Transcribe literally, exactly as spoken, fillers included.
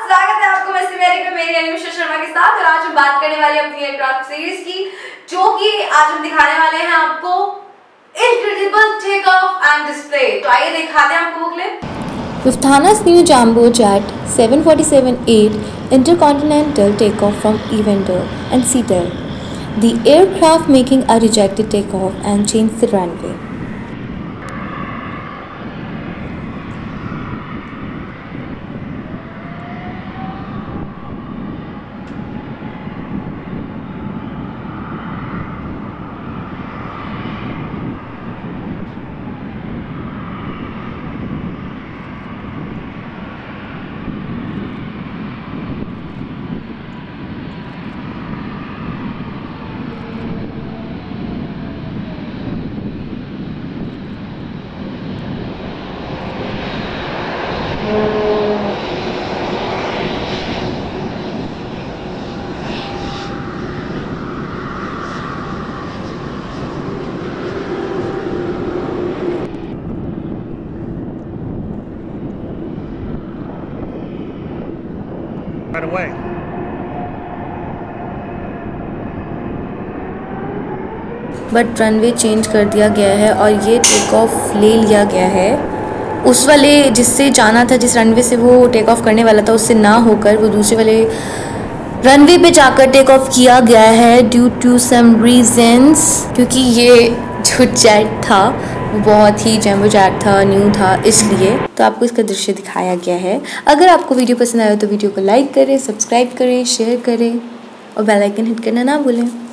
स्वागत है आपको मस्ती मैटिक में मेरी अनुष्का शर्मा के साथ। और आज हम बात करने वाले हैं अपनी एयरक्राफ्ट सीरीज की, जो कि आज हम दिखाने वाले हैं आपको incredible take off and display. तो आइए दिखाते हैं आपको booklet. Lufthansa's new jumbo jet seven forty-seven eight intercontinental takeoff from Evander and Seattle. The aircraft making a rejected takeoff and changed the runway. Right away. But runway change कर दिया गया है और ये टेक ऑफ ले लिया गया है। उस वाले जिससे जाना था, जिस रनवे से वो टेक ऑफ करने वाला था, उससे ना होकर वो दूसरे वाले रनवे पे जाकर टेक ऑफ किया गया है ड्यू टू सम रीजंस, क्योंकि ये जो जेट था वो बहुत ही जंबो जेट था, न्यू था, इसलिए तो आपको इसका दृश्य दिखाया गया है। अगर आपको वीडियो पसंद आया तो वीडियो को लाइक करें, सब्सक्राइब करें, शेयर करें और बेल आइकन हिट करना ना भूलें।